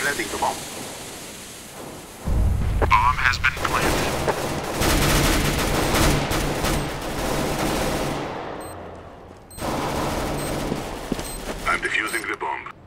Planting the bomb. Bomb has been planted. I'm defusing the bomb.